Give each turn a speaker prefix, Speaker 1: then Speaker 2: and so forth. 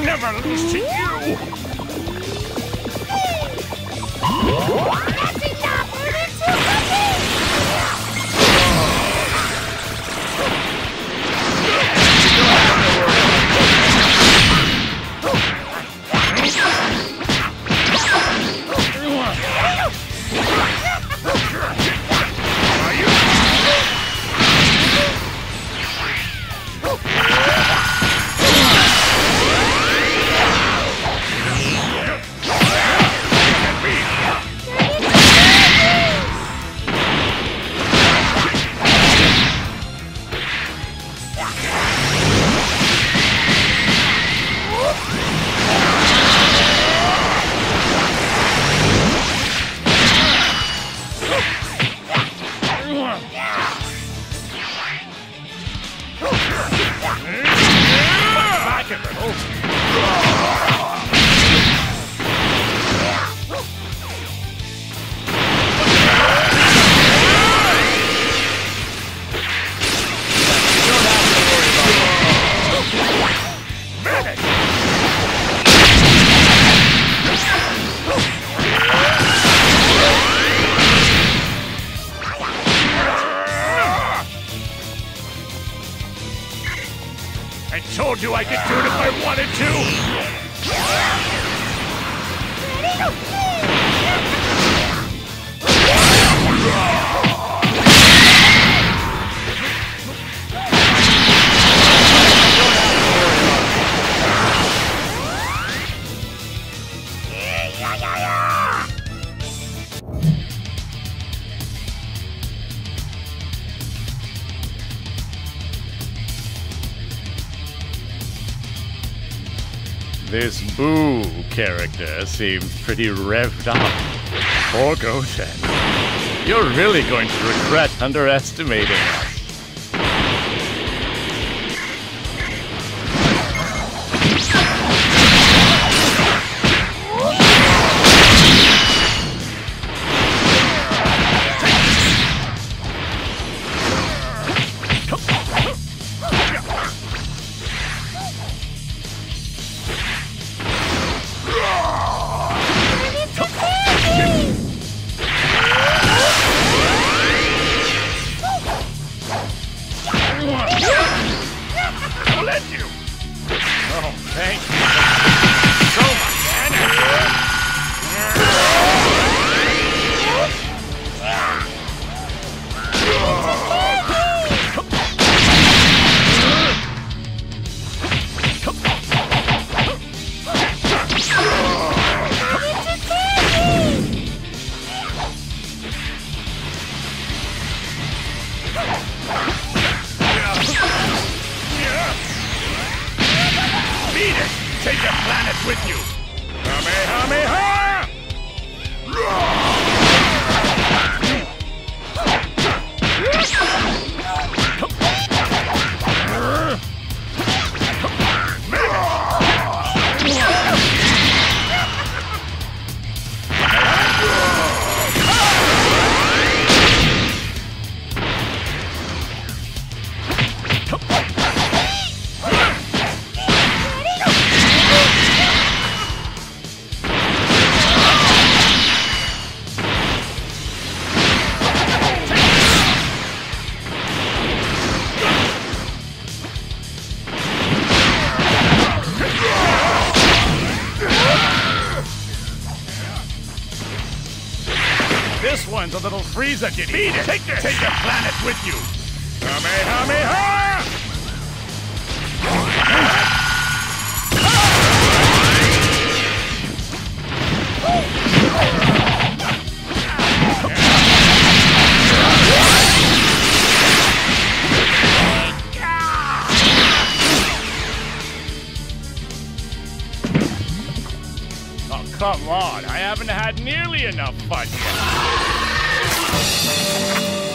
Speaker 1: never lose to you!
Speaker 2: That's enough! They're too cookies!
Speaker 1: I told you I could do it if I wanted This Boo character seems pretty revved up. Poor Goten. You're really going to regret underestimating us. Take the planet with you! Kamehameha! This one's a little Frieza, did he? Beat it! Take this! Take the planet with you! Kamehameha! Oh, come on. I haven't had nearly enough fun yet.